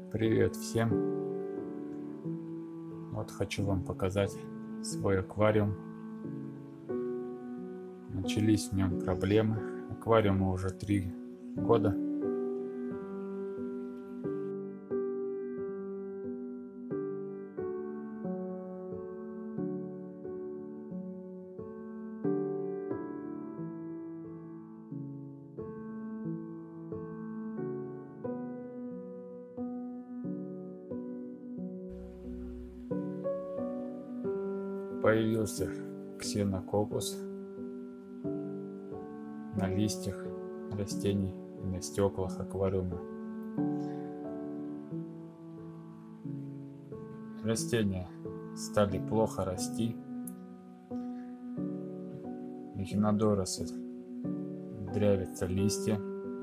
Привет всем! Вот хочу вам показать свой аквариум. Начались в нем проблемы. Аквариуму уже 3 года. Появился ксенококус на листьях растений и на стеклах аквариума. Растения стали плохо расти. Эхинодоросы дрявятся листья.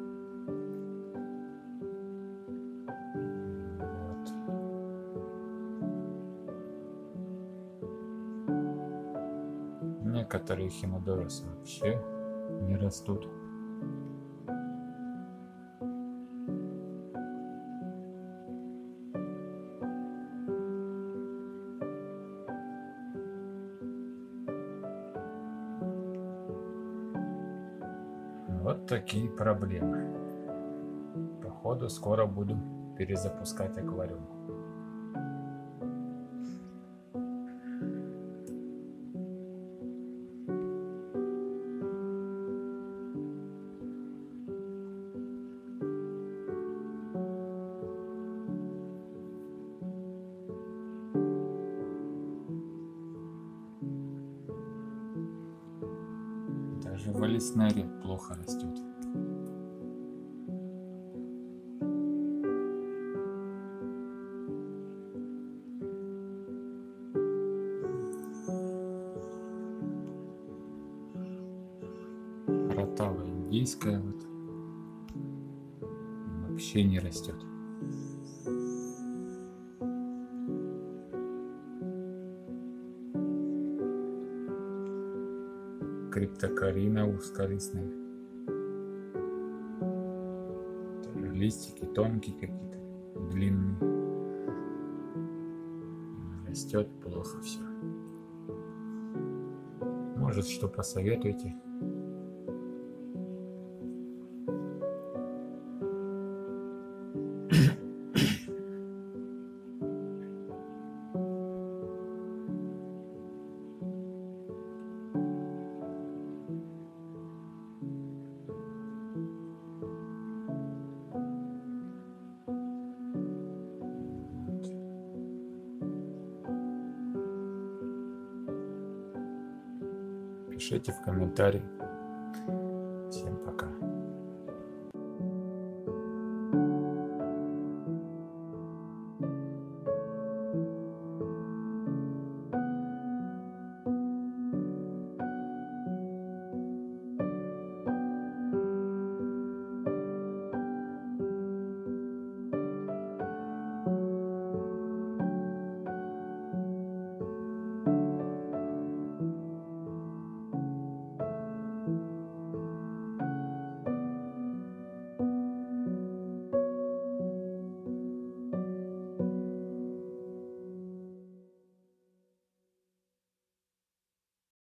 Некоторые эхинодоросы вообще не растут. Вот такие проблемы. Походу скоро будем перезапускать аквариум. Даже валиснери плохо растет. Ротава индийская вот вообще не растет. Криптокарина узколистная. Тоже листики тонкие какие-то, длинные. Растет плохо все. Может, что посоветуете? Пишите в комментарии.